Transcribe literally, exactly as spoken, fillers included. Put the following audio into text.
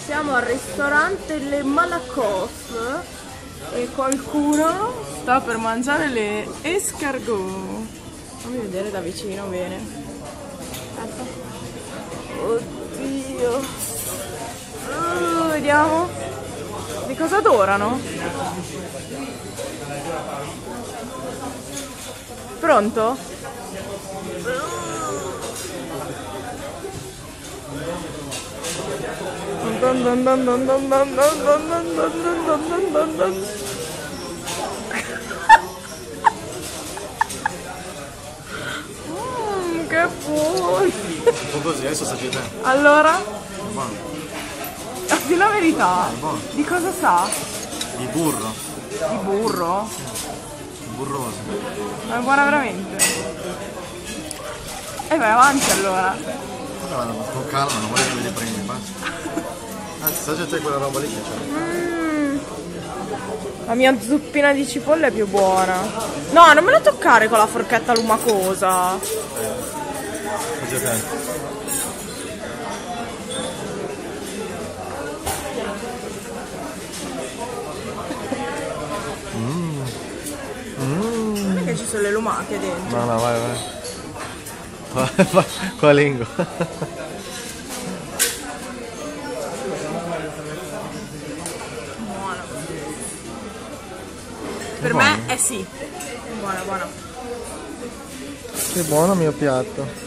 Siamo al ristorante Le Malakoff e qualcuno sta per mangiare le escargot. Fammi vedere da vicino bene. Oddio. Uh, vediamo. Di cosa adorano? Pronto? Mm, che buono! Un po' così, adesso sapete te. Allora? Buono. Di la verità, Buono. di cosa sa? Di burro. Di burro? Burroso. Ma è buona veramente? E vai avanti allora. Vabbè, ma con calma, non voglio che me li prendi, basta. Anzi, assaggia te quella roba lì che c'è. Mm. La mia zuppina di cipolla è più buona. No, non me la toccare con la forchetta lumacosa. Assaggia te. Mmm. Mmm. Non è che ci sono le lumache dentro. No, no, vai, vai. Vai, vai, con la lingua. Buona. Per me è sì. Buona, buona. Che buono il mio piatto.